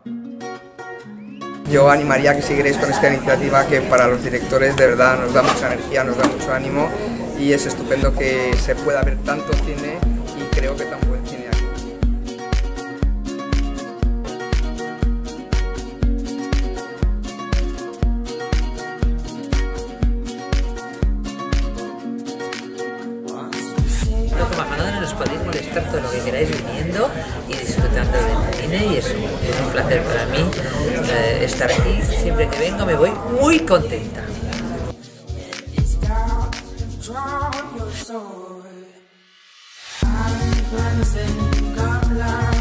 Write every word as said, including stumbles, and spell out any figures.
Yo animaría a que siguierais con esta iniciativa que para los directores de verdad nos da mucha energía, nos da mucho ánimo y es estupendo que se pueda ver tanto cine y creo que tan buen cine aquí. Como ganadores nos podéis molestar todo lo que queráis viniendo y disfrutando del cine y es un, es un placer para mí eh, estar aquí. Siempre que vengo me voy muy contenta. I'm